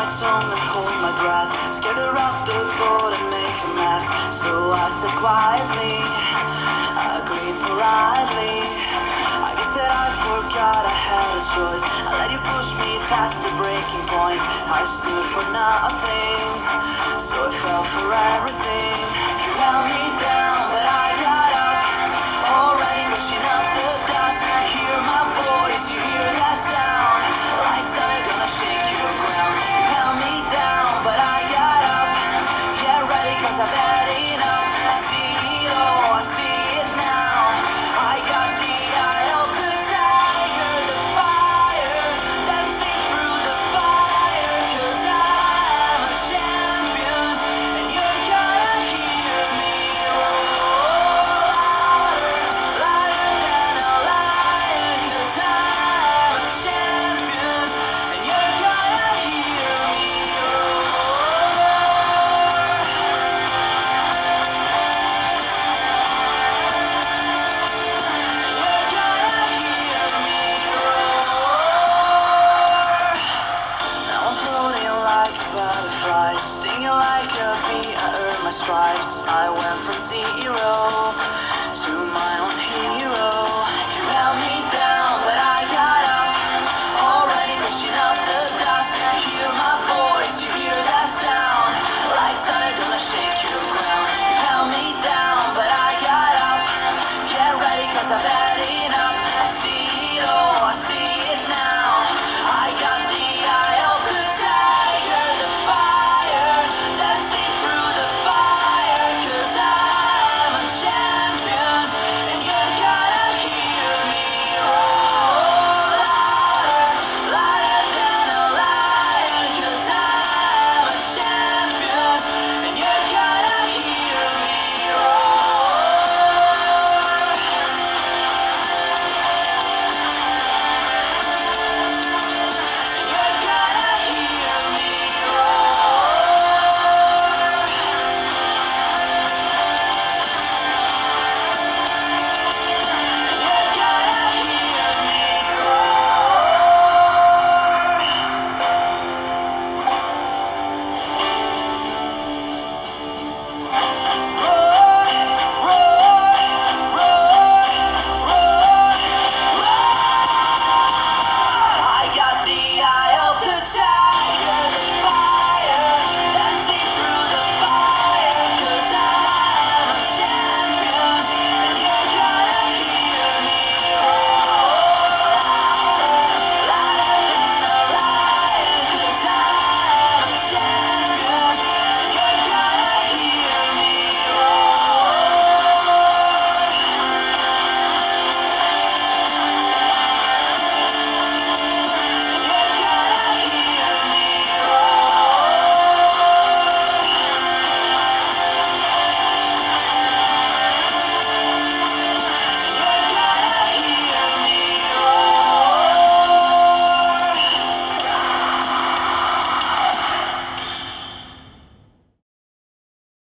my tongue and hold my breath, scared to rock the boat and make a mess. So I said quietly, agreed politely. I guess that I forgot I had a choice. I let you push me past the breaking point. I stood for nothing, so I fell for everything. You held me down, but